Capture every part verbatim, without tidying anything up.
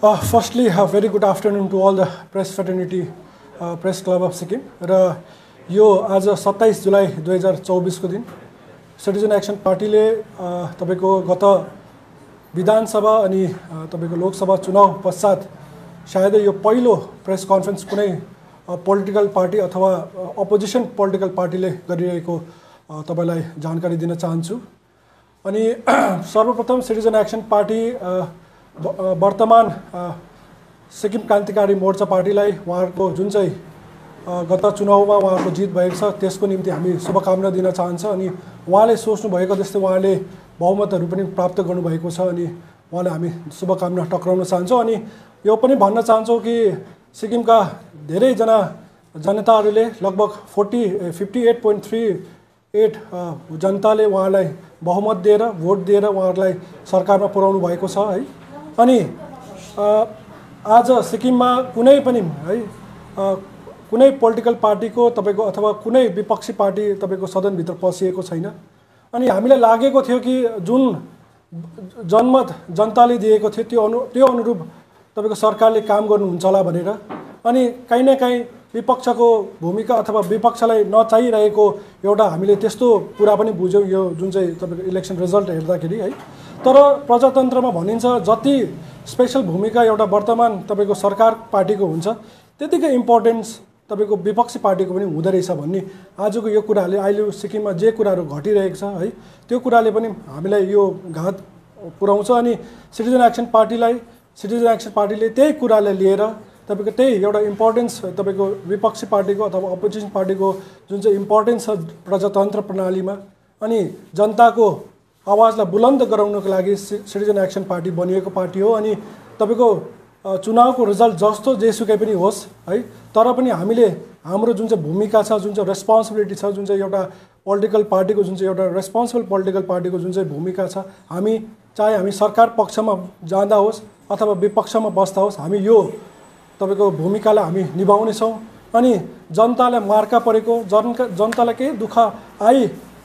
Uh, firstly, a very good afternoon to all the press fraternity, uh, Press Club of Sikkim. र यो आज सत्ताइस जुलाई दुई हजार चौबीस को दिन सिटिजन एक्सन पार्टीले तपाईको गत विधानसभा अनि तपाईको लोकसभा चुनाव पश्चात सायदै यो पहिलो प्रेस कन्फरेन्स कुनै पोलिटिकल पार्टी अथवा अपोजिसन पोलिटिकल पार्टीले गरिरहेको तपाईलाई जानकारी दिन चाहन्छु। अनि सर्वप्रथम सिटिजन एक्सन पार्टी वर्तमान सिक्किम क्रान्तिकारी मोर्चा पार्टीलाई उहाँहरुको जुन चाहिँ गत चुनावमा उहाँहरुको जित भएको छ त्यसको निम्ति हामी शुभकामना दिन चाहन्छ। अनि उहाँले सोच्नु भएको जस्तै उहाँले बहुमतहरु पनि प्राप्त गर्नु भएको छ अनि उहाँले हामी शुभकामना टक्राउन चाहन्छौं। अनि यो पनि भन्न चाहन्छौं कि सिक्किमका धेरै जना जनताहरूले लगभग चालीस अठासी पोइन्ट तीन आठ जनताले उहाँलाई बहुमत दिएर भोट दिएर उहाँहरुलाई सरकारमा पुर्याउनु भएको छ है। अनि आज सिक्किममा कुनै पनि है कुनै पोलिटिकल पार्टीको तपाईको अथवा कुनै विपक्षी पार्टी तपाईको सदन भित्र पसिएको छैन। अनि हामीलाई लागेको थियो कि जुन जनमत जनताले दिएको थियो त्यो अनु त्यो अनुरूप तपाईको सरकारले काम गर्नुहुन्छ होला भनेर। अनि कहीँ न कहीँ विपक्षको भूमिका अथवा विपक्षलाई नचाहिरहेको एउटा हामीले त्यस्तो कुरा पनि बुझ्यौं यो जुन चाहिँ तपाईको इलेक्सन रिजल्ट हेर्दाखेरि है। तर प्रजातन्त्रमा भनिन्छ जति स्पेशल भूमिका एउटा वर्तमान तपाईको सरकार पार्टीको हुन्छ त्यतिकै इम्पोर्टेन्स तपाईको विपक्षी पार्टीको पनि हुँदै रहेछ भन्ने आजको यो कुराले अहिले सिक्किममा जे कुराहरू घटिरहेको छ है त्यो कुराले पनि हामीलाई यो घात पुर्याउँछ। अनि सिटिजन एक्सन पार्टीलाई सिटिजन एक्सन पार्टीले त्यही कुरालाई लिएर तपाईको त्यही एउटा इम्पोर्टेन्स तपाईको विपक्षी पार्टीको अथवा अपोजिसन पार्टीको जुन चाहिँ इम्पोर्टेन्स छ प्रजातन्त्र प्रणालीमा अनि जनताको आवाजलाई बुलन्द गराउनको लागि सिटिजन एक्सन पार्टी बनिएको पार्टी हो। अनि तपाईको चुनावको रिजल्ट जस्तो जेसुकै पनि होस् है तर पनि हामीले हाम्रो जुन चाहिँ भूमिका छ जुन चाहिँ रेस्पोन्सिबिलिटी छ जुन चाहिँ एउटा पोलिटिकल पार्टीको जुन चाहिँ एउटा रेस्पोन्सिबल पोलिटिकल पार्टीको जुन चाहिँ भूमिका छ हामी चाहे हामी सरकार पक्षमा जाँदा होस् अथवा विपक्षमा बस्दा होस् हामी यो तपाईको भूमिकालाई हामी निभाउने छौं। अनि जनतालाई मार्का परेको जनका जनतालाई केही दुःख आइ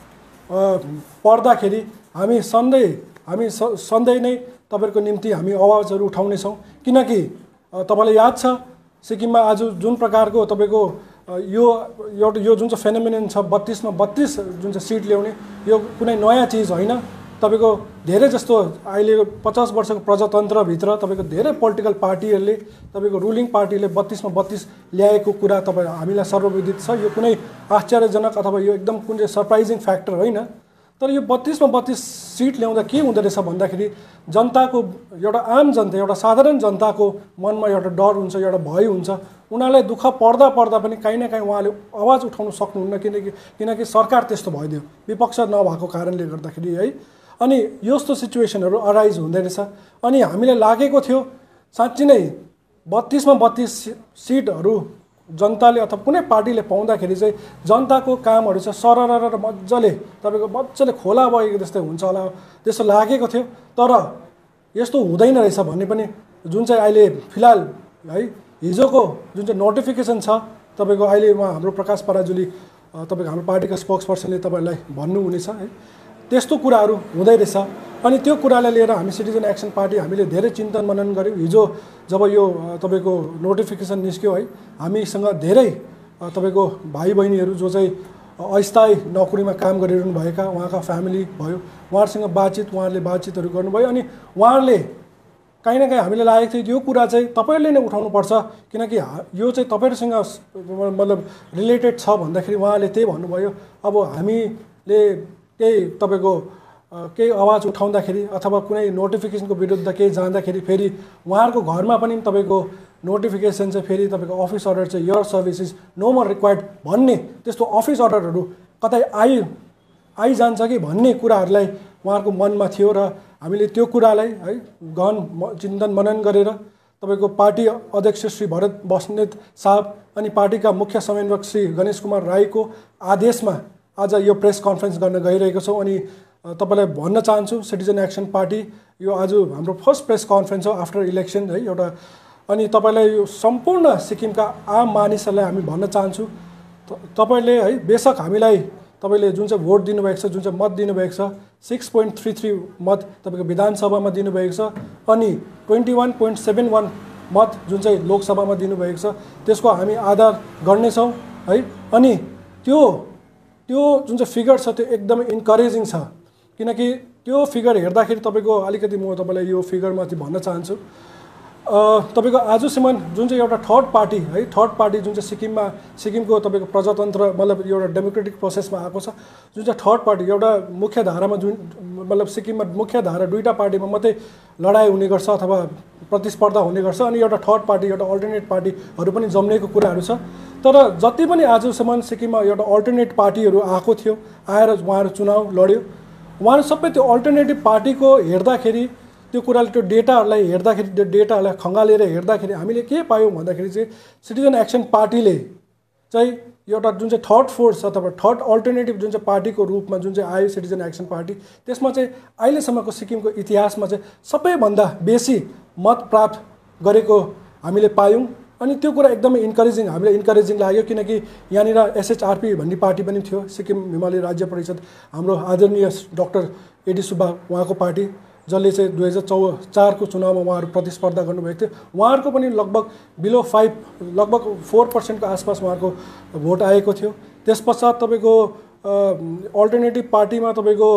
पर्दाखेरि हामी सधैँ हामी सधैँ नै तपाईको निम्ति हामी आवाजहरु उठाउने छौं। किनकि तपाईलाई याद छ सिक्किममा आज जुन प्रकारको तपाईको यो यो जुन चाहिँ फेनोमेनन छ बत्तीस मा बत्तीस जुन चाहिँ सिट ल्याउने यो कुनै नयाँ चीज हैन। तपाईको धेरै जस्तो अहिले पचास वर्षको प्रजातन्त्र भित्र तपाईको धेरै पोलिटिकल पार्टीहरुले तपाईको रुलिङ पार्टीले बत्तीस मा बत्तीस ल्याएको कुरा तपाई हामीलाई सर्वविदित छ। यो कुनै आश्चर्यजनक अथवा यो एकदम कुनै सरप्राइजिङ फ्याक्टर हैन। तर यो बत्तीस मा बत्तीस सिट ल्याउँदा के हुँदै रहेछ भन्दाखेरि जनताको एउटा आम जनता एउटा साधारण जनताको मनमा एउटा डर हुन्छ एउटा भय हुन्छ। उनीहरुलाई दुःख पर्दा पर्दा पनि कहीँ न कहीँ उहाँले आवाज उठाउन सक्नुहुन्न किनकि किनकि सरकार त्यस्तो भइदियो विपक्ष नभएको कारणले गर्दाखेरि है। अनि यस्तो सिचुएसनहरु अराइज हुँदै रहेछ। अनि हामीलाई लागेको थियो साच्चै नै बत्तीस मा बत्तीस सिटहरु जनताले अथवा कुनै पार्टीले पाउँदाखेरि चाहिँ जनताको कामहरु चाहिँ सरर मज्जाले तपाईको मज्जाले खोला बगेको जस्तै हुन्छ होला त्यस्तो लागेको थियो। तर यस्तो हुँदैन रहेछ भन्ने पनि जुन चाहिँ अहिले फिलहाल है हिजोको जुन चाहिँ नोटिफिकेसन छ तपाईको अहिले उहाँ हाम्रो प्रकाश पराजुली तपाईको हाम्रो पार्टीको स्पोक्सपर्सनले तपाईलाई भन्नु हुनेछ है त्यस्तो कुराहरु हुँदै रहेछ। अनि त्यो कुरालाई लिएर हामी सिटिजन एक्सन पार्टी हामीले धेरै चिन्तन मनन गर्यौं। हिजो जब यो तपाईको नोटिफिकेसन निस्क्यो है हामीसँग धेरै तपाईको भाइ बहिनीहरु जो चाहिँ अस्थायी नोकरीमा काम गरिरहनु भएका उहाँका फ्यामिली भयो उहाँहरुसँग बातचित उहाँहरुले बातचितहरु गर्नुभयो। अनि उहाँहरुले कहीं न कहीं हामीले लागेको थियो यो कुरा चाहिँ तपाईहरुले नै उठाउनु पर्छ किनकि यो चाहिँ तपाईहरुसँग मतलब रिलेटेड छ भन्दाखेरि उहाँले त्यही भन्नुभयो। अब हामीले केही तपाईको केही आवाज उठाउँदाखेरि अथवा कुनै नोटिफिकेसनको विरुद्ध केही जाँदाखेरि फेरि उहाँहरुको घरमा पनि तपाईको नोटिफिकेसन चाहिँ फेरि तपाईको अफिस अर्डर चाहिँ your service is no more required भन्ने त्यस्तो अफिस अर्डरहरु कतै आइ आइजान्छ कि भन्ने कुराहरुलाई उहाँहरुको मनमा थियो। र हामीले त्यो कुरालाई है गहन चिन्तन मनन गरेर तपाईको पार्टी अध्यक्ष श्री भरत बस्नेत साहब अनि पार्टीका मुख्य समन्वयक श्री गणेश कुमार राईको आदेशमा आज यो प्रेस कन्फरेन्स गर्न गइरहेको छौं। अनि तपाईलाई भन्न चाहन्छु सिटिजन एक्सन पार्टी यो आज हाम्रो फर्स्ट प्रेस कन्फरेन्स हो आफ्टर इलेक्सन है एउटा। अनि तपाईलाई यो सम्पूर्ण सिक्किमका आम मानिसहरुलाई हामी भन्न चाहन्छु तपाईले है बेशक हामीलाई तपाईँले जुन चाहिँ भोट दिनुभएको छ, जुन चाहिँ मत दिनुभएको छ, सिक्स पोइन्ट थ्री थ्री मत तपाईँको विधानसभामा दिनुभएको छ अनि twenty one point seven one मत जुन चाहिँ लोकसभामा दिनुभएको छ, त्यसको हामी आधार गर्नेछौँ है। अनि त्यो त्यो जुन चाहिँ फिगर छ त्यो एकदमै इन्करेजिङ छ, किनकि त्यो फिगर हेर्दाखेरि तपाईँको अलिकति म तपाईँलाई यो फिगरमाथि भन्न चाहन्छु। तपाईँको आजसम्म जुन चाहिँ एउटा थर्ड पार्टी है, थर्ड पार्टी जुन चाहिँ सिक्किममा सिक्किमको तपाईँको प्रजातन्त्र मतलब एउटा डेमोक्रेटिक प्रोसेसमा आएको छ, जुन चाहिँ थर्ड पार्टी एउटा मुख्य धारामा जुन मतलब सिक्किममा मुख्य धारा दुईवटा पार्टीमा मात्रै लडाइँ हुने गर्छ अथवा प्रतिस्पर्धा हुने गर्छ अनि एउटा थर्ड पार्टी एउटा अल्टरनेट पार्टीहरू पनि जम्नेको कुराहरू छ। तर जति पनि आजसम्म सिक्किममा एउटा अल्टरनेट पार्टीहरू आएको थियो, आएर उहाँहरू चुनाव लड्यो, उहाँहरू सबै त्यो अल्टरनेटिभ पार्टीको हेर्दाखेरि त्यो कुराले त्यो डेटाहरूलाई हेर्दाखेरि त्यो डेटाहरूलाई खङ्गालेर हेर्दाखेरि हामीले के पायौँ भन्दाखेरि चाहिँ सिटिजन एक्सन पार्टीले चाहिँ एउटा जुन चाहिँ थर्ड फोर्स अथवा थर्ड अल्टरनेटिभ जुन चाहिँ पार्टीको रूपमा जुन चाहिँ आयो सिटिजन एक्सन पार्टी, त्यसमा चाहिँ अहिलेसम्मको सिक्किमको इतिहासमा चाहिँ सबैभन्दा बेसी मत प्राप्त गरेको हामीले पायौँ। अनि त्यो कुरा एकदमै इन्करेजिङ हामीलाई इन्करेजिङ लाग्यो, किनकि यहाँनिर एसएचआरपी भन्ने पार्टी पनि थियो, सिक्किम हिमालय राज्य परिषद, हाम्रो आदरणीय डाक्टर एडी सुब्बा उहाँको पार्टी, जसले चाहिँ दुई हजार चौ चारको चुनावमा उहाँहरू प्रतिस्पर्धा गर्नुभएको थियो। उहाँहरूको पनि लगभग बिलो फाइभ लगभग फोर पर्सेन्टको आसपास उहाँहरूको भोट आएको थियो। त्यस पश्चात तपाईँको अल्टरनेटिभ पार्टीमा तपाईँको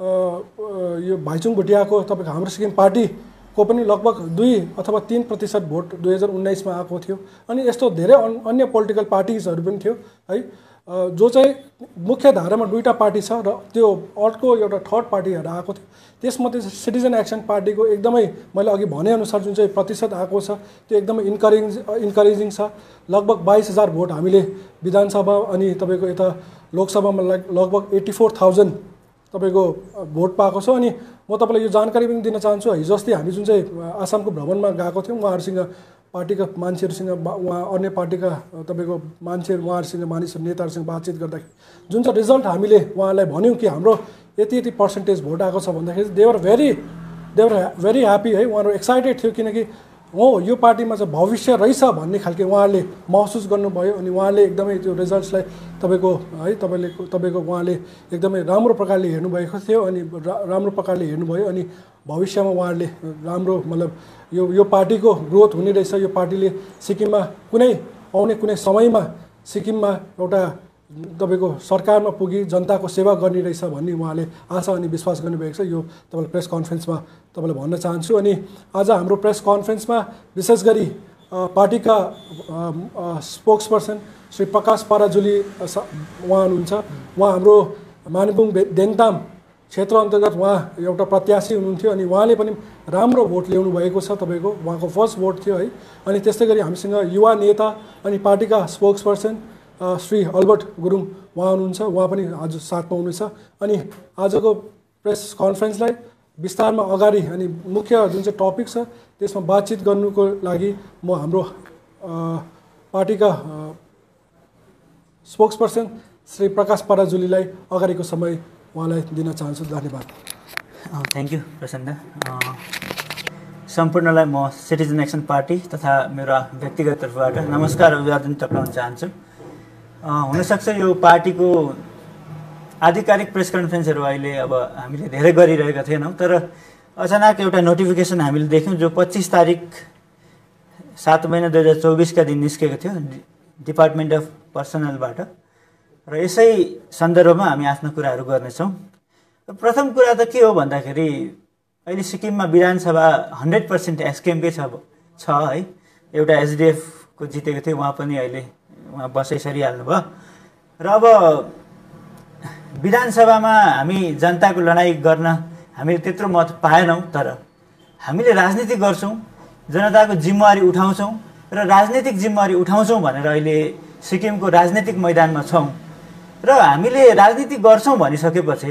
यो भाइचुङ भुटियाको तपाईँको हाम्रो सिक्किम पार्टीको पनि लगभग दुई अथवा तीन प्रतिशत भोट दुई हजार उन्नाइसमा आएको थियो। अनि यस्तो धेरै अन्य पोलिटिकल पार्टिजहरू पनि थियो है, जो चाहिँ मुख्य धारामा दुईवटा पार्टी छ र त्यो अर्को एउटा थर्ड पार्टीहरू आएको थियो। त्यसमध्ये सिटिजन एक्सन पार्टीको एकदमै मैले अघि भनेअनुसार जुन चाहिँ प्रतिशत आएको छ त्यो एकदमै इन्करेज इन्करेजिङ छ। लगभग बाइस हजार भोट हामीले विधानसभा अनि तपाईँको यता लोकसभामा लगभग एट्टी फोर थाउजन्ड तपाईँको भोट पाएको छ। अनि म तपाईँलाई यो जानकारी पनि दिन चाहन्छु, हिजो अस्ति हामी जुन चाहिँ आसामको भ्रमणमा गएको थियौँ, उहाँहरूसँग पार्टीका मान्छेहरूसँग उहाँ अन्य पार्टीका तपाईँको मान्छेहरू उहाँहरूसँग मानिसहरू नेताहरूसँग बातचित गर्दाखेरि जुन चाहिँ रिजल्ट हामीले उहाँलाई भन्यौँ कि हाम्रो यति यति पर्सेन्टेज भोट आएको छ भन्दाखेरि they are very they are very happy है, उहाँहरू एक्साइटेड थियो, किनकि हो यो पार्टीमा चाहिँ भविष्य रहेछ भन्ने खालको उहाँहरूले महसुस गर्नुभयो। अनि उहाँले एकदमै त्यो रिजल्ट्सलाई तपाईँको है तपाईँले तपाईँको उहाँले एकदमै राम्रो प्रकारले हेर्नुभएको थियो अनि राम्रो प्रकारले हेर्नुभयो। अनि भविष्यमा उहाँहरूले राम्रो मतलब यो यो पार्टीको ग्रोथ हुने रहेछ, यो पार्टीले सिक्किममा कुनै आउने कुनै समयमा सिक्किममा एउटा तपाईँको सरकारमा पुगी जनताको सेवा गर्ने रहेछ भन्ने उहाँले आशा अनि विश्वास गर्नुभएको छ। यो तपाईँले प्रेस कन्फरेन्समा तपाईँलाई भन्न चाहन्छु। अनि आज हाम्रो प्रेस कन्फरेन्समा विशेष गरी पार्टीका स्पोक्स पर्सन श्री प्रकाश पाराजुली उहाँ हुनुहुन्छ। उहाँ हाम्रो मानबुङ देङताम क्षेत्र अन्तर्गत उहाँ एउटा प्रत्याशी हुनुहुन्थ्यो अनि उहाँले पनि राम्रो भोट ल्याउनु भएको छ, तपाईँको उहाँको फर्स्ट भोट थियो है। अनि त्यस्तै गरी हामीसँग युवा नेता अनि पार्टीका spokesperson Shri Albert Gurung उहाँ हुनुहुन्छ, उहाँ पनि आज साथमा हुनुहुन्छ। अनि आजको प्रेस कन्फरेन्सलाई विस्तारमा अगाडि अनि मुख्य जुन चाहिँ टपिक छ त्यसमा बातचित गर्नुको लागि म हाम्रो पार्टीका स्पोक्स पर्सन श्री प्रकाश पाराजुलीलाई अगाडिको समय उहाँलाई दिन चाहन्छु। धन्यवाद। थ्याङ्क यू प्रसन्न। सम्पूर्णलाई म सिटिजन एक्सन पार्टी तथा मेरो व्यक्तिगत तर्फबाट नमस्कार अभिवादन टक्राउन चाहन्छु। हुनसक्छ यो पार्टीको आधिकारिक प्रेस कन्फरेन्सहरू अहिले अब हामीले धेरै गरिरहेका थिएनौँ, तर अचानक एउटा नोटिफिकेसन हामीले देख्यौँ जो पच्चिस तारिक सात महिना दुई हजार चौबिसका दिन निस्केको थियो डिपार्टमेन्ट अफ पर्सनलबाट, र यसै सन्दर्भमा हामी आफ्ना कुराहरू गर्नेछौँ। प्रथम कुरा त के हो भन्दाखेरि अहिले सिक्किममा विधानसभा हन्ड्रेड पर्सेन्ट एसकेएमकै छ छ है। एउटा एसडिएफको जितेको थियो, उहाँ पनि अहिले उहाँ बसै सरिहाल्नु भयो। र अब विधानसभामा हामी जनताको लडाइँ गर्न हामीले त्यत्रो मत पाएनौँ, तर हामीले राजनीति गर्छौँ, जनताको जिम्मेवारी उठाउँछौँ र राजनीतिक जिम्मेवारी उठाउँछौँ भनेर अहिले सिक्किमको राजनीतिक मैदानमा छौँ। र हामीले राजनीति गर्छौँ भनिसकेपछि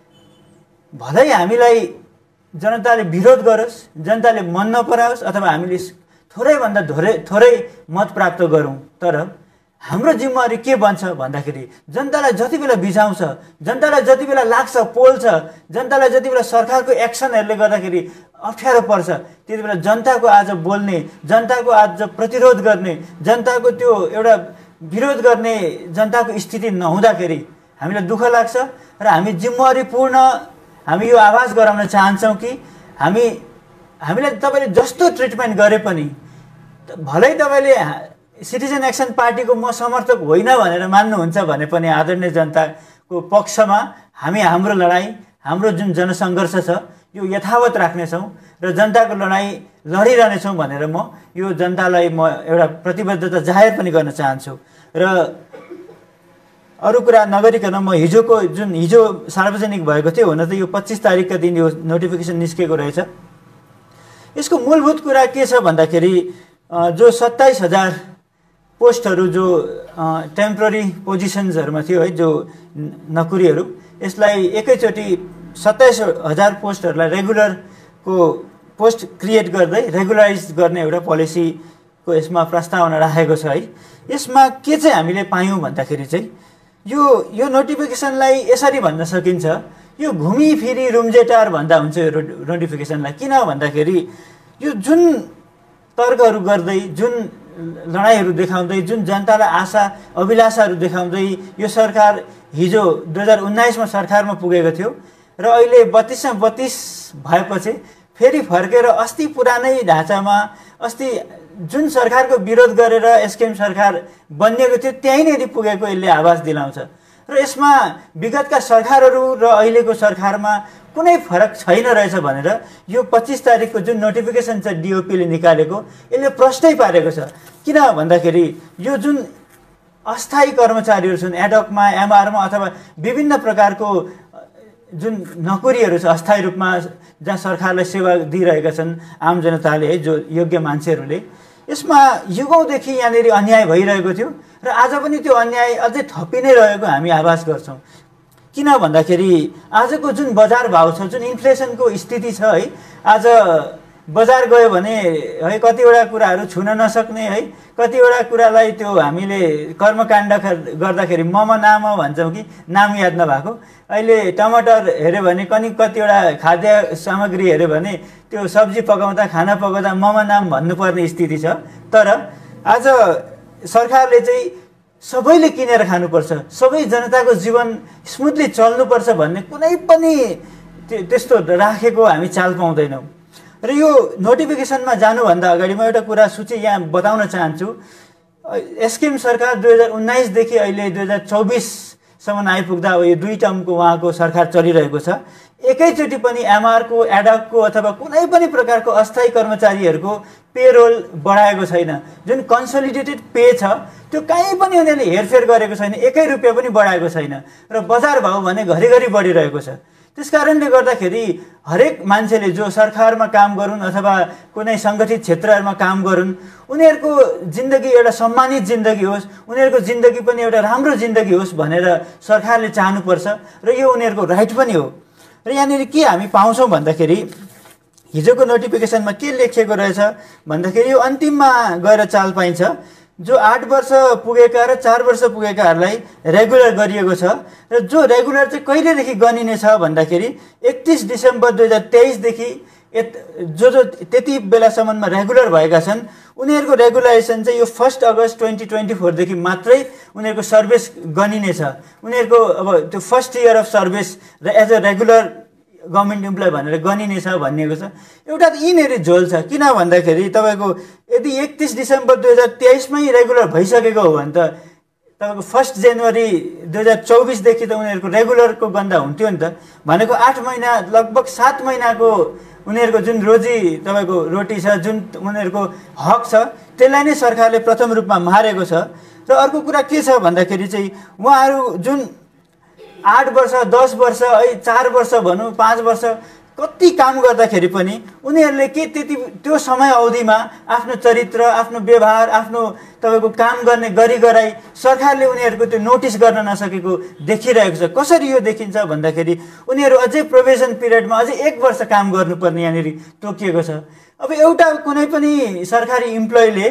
भलै हामीलाई जनताले विरोध गरोस्, जनताले मन नपराओस् अथवा हामीले थोरैभन्दा थोरै थोरै मत प्राप्त गरौँ, तर हाम्रो जिम्मेवारी के बन्छ भन्दाखेरि जनतालाई जति बेला बिझाउँछ, जनतालाई जति बेला लाग्छ पोल्छ, जनतालाई जति बेला सरकारको एक्सनहरूले गर्दाखेरि अप्ठ्यारो पर्छ, त्यति बेला जनताको आज बोल्ने, जनताको आज प्रतिरोध गर्ने, जनताको त्यो एउटा विरोध गर्ने जनताको स्थिति नहुँदाखेरि हामीलाई दुःख लाग्छ र हामी जिम्मेवारीपूर्ण हामी यो आवाज गराउन चाहन्छौँ कि हामी हामीलाई तपाईँले जस्तो ट्रिटमेन्ट गरे पनि भलै तपाईँले सिटिजन एक्सन पार्टीको म समर्थक होइन भनेर मान्नुहुन्छ भने पनि आदरणीय जनताको पक्षमा हामी हाम्रो लडाइँ हाम्रो जुन जनसङ्घर्ष छ यो यथावत राख्नेछौँ र जनताको लडाइँ लडिरहनेछौँ भनेर म यो जनतालाई म एउटा प्रतिबद्धता जाहेर पनि गर्न चाहन्छु। र अरू कुरा नगरिकन म हिजोको जुन हिजो सार्वजनिक भएको थियो हुन त यो पच्चिस तारिकका दिन यो नोटिफिकेसन निस्केको रहेछ। यसको मूलभूत कुरा के छ भन्दाखेरि जो सत्ताइस हजार पोस्टहरू जो टेम्पोररी पोजिसन्सहरूमा थियो है जो नोकरीहरू यसलाई एकैचोटि सत्ताइस हजार पोस्टहरूलाई रेगुलरको पोस्ट क्रिएट गर्दै रेगुलराइज गर्ने एउटा पोलिसीको यसमा प्रस्तावना राखेको छ है। यसमा के चाहिँ हामीले पायौँ भन्दाखेरि चाहिँ यो यो नोटिफिकेसनलाई यसरी भन्न सकिन्छ यो घुमिफिरी रुम्जेटार भन्दा हुन्छ यो नोटिफिकेसनलाई। किन भन्दाखेरि यो जुन तर्कहरू गर्दै जुन लडाइँहरू देखाउँदै जुन जनतालाई आशा अभिलाषाहरू देखाउँदै यो सरकार हिजो दुई हजार उन्नाइसमा सरकारमा पुगेको थियो र अहिले बत्तिसमा बत्तिस भएपछि फेरि फर्केर अस्ति पुरानै ढाँचामा अस्ति जुन सरकारको विरोध गरेर एसकेएम सरकार बनिएको थियो त्यहीँनेरि पुगेको यसले आवाज दिलाउँछ र यसमा विगतका सरकारहरू र अहिलेको सरकारमा कुनै फरक छैन रहेछ भनेर यो पच्चिस तारिकको जुन नोटिफिकेसन छ डिओपीले निकालेको यसले प्रष्टै पारेको छ। किन भन्दाखेरि यो जुन अस्थायी कर्मचारीहरू छन् एडकमा एमआरमा अथवा विभिन्न प्रकारको जुन नोकरीहरू छ अस्थायी रूपमा जहाँ सरकारलाई सेवा दिइरहेका छन् आम जनताले है जो योग्य मान्छेहरूले यसमा युगौँदेखि यहाँनिर अन्याय भइरहेको थियो र आज पनि त्यो अन्याय अझै थपि नै रहेको हामी आभास गर्छौँ। किन भन्दाखेरि आजको जुन बजार भाव छ जुन इन्फ्लेसनको स्थिति छ है आज बजार गयो भने है कतिवटा कुराहरू छुन नसक्ने है कतिवटा कुरालाई त्यो हामीले कर्मकाण्ड गर्दाखेरि मम नाम भन्छौँ कि नाम याद नभएको अहिले टमाटर हेऱ्यो भने कनि कतिवटा खाद्य सामग्री हेऱ्यो भने त्यो सब्जी पकाउँदा खाना पकाउँदा मम नाम भन्नुपर्ने स्थिति छ। तर आज सरकारले चाहिँ सबैले किनेर खानुपर्छ सबै जनताको जीवन स्मुथली चल्नुपर्छ भन्ने कुनै पनि त्यस्तो राखेको हामी चाल पाउँदैनौँ। र यो नोटिफिकेसनमा जानुभन्दा अगाडि म एउटा कुरा सूची यहाँ बताउन चाहन्छु। एसकेएम सरकार दुई हजार उन्नाइसदेखि अहिले दुई हजार चौबिससम्म आइपुग्दा अब यो दुई टर्मको उहाँको सरकार चलिरहेको छ। एकैचोटि पनि एमआरको एडकको अथवा कुनै पनि प्रकारको अस्थायी कर्मचारीहरूको पेरोल बढाएको छैन। जुन कन्सोलिडेटेड पे छ त्यो कहीँ पनि उनीहरूले हेरफेर गरेको छैन एकै रुपियाँ पनि बढाएको छैन र बजार भाउ भने घरिघरि बढिरहेको छ। त्यस कारणले गर्दाखेरि हरेक मान्छेले जो सरकारमा काम गरून् अथवा कुनै सङ्गठित क्षेत्रहरूमा काम गरून् उनीहरूको जिन्दगी एउटा सम्मानित जिन्दगी होस् उनीहरूको जिन्दगी पनि एउटा राम्रो जिन्दगी होस् भनेर सरकारले चाहनुपर्छ र यो उनीहरूको राइट पनि हो। र यहाँनिर के हामी पाउँछौँ भन्दाखेरि हिजोको नोटिफिकेसनमा के लेखिएको रहेछ भन्दाखेरि यो अन्तिममा गएर चाल पाइन्छ जो आठ वर्ष पुगेका र चार वर्ष पुगेकाहरूलाई रेगुलर गरिएको छ र जो रेगुलर चाहिँ कहिलेदेखि गनिने छ भन्दाखेरि एकतिस डिसेम्बर दुई हजार तेइसदेखि जो जो त्यति बेलासम्ममा रेगुलर भएका छन् उनीहरूको रेगुलराइजेसन चाहिँ यो फर्स्ट अगस्त ट्वेन्टी ट्वेन्टी फोरदेखि मात्रै उनीहरूको सर्भिस गनिनेछ। उनीहरूको अब त्यो फर्स्ट इयर अफ सर्भिस र as a regular government employee भनेर गनिनेछ भनिएको छ। एउटा त यिनीहरू झोल छ किन भन्दाखेरि तपाईँको यदि एकतिस डिसेम्बर दुई हजार तेइसमै रेगुलर भइसकेको हो भने त तपाईँको फर्स्ट जनवरी दुई हजार चौबिसदेखि त उनीहरूको रेगुलरको गन्दा हुन्थ्यो नि त भनेको आठ महिना लगभग सात महिनाको उनीहरूको जुन रोजी तपाईँको रोटी छ जुन उनीहरूको हक छ त्यसलाई नै सरकारले प्रथम रूपमा मारेको छ। र अर्को कुरा के छ भन्दाखेरि चाहिँ उहाँहरू जुन आठ वर्ष दस वर्ष है चार वर्ष भनौँ पाँच वर्ष कति काम गर्दाखेरि पनि उनीहरूले के त्यति त्यो समय अवधिमा आफ्नो चरित्र आफ्नो व्यवहार आफ्नो तपाईँको काम गर्ने गरी गराई सरकारले उनीहरूको त्यो नोटिस गर्न नसकेको देखिरहेको छ। कसरी यो देखिन्छ भन्दाखेरि उनीहरू अझै प्रोभिजन पिरियडमा अझै एक वर्ष काम गर्नुपर्ने यहाँनिर तोकिएको छ। अब एउटा कुनै पनि सरकारी इम्प्लोइले